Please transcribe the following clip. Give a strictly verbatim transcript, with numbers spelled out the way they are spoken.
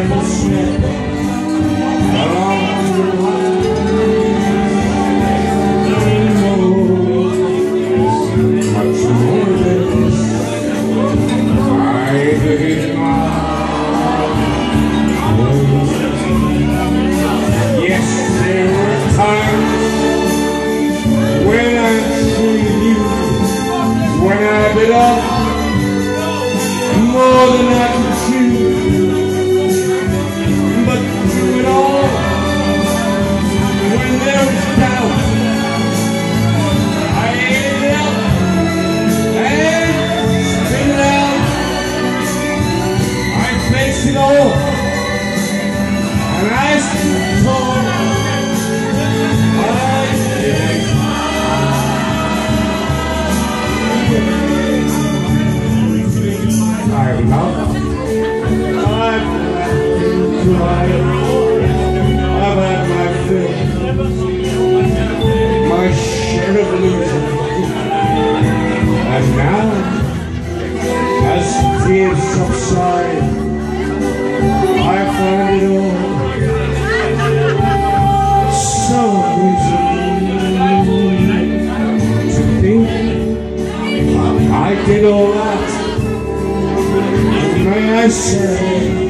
never slept along the line. Much more than this, I hate my home. Yes, there were times when I treated you, when I bit off more than I could chew. But through it all, when there was doubt, I ate it up and spit it out. I faced it all, and I stood tall. I did. I've loved, I've tried, I've had my fill, my share of losing, and now, as tears subside, I find it all so amusing to think I did all that. May I say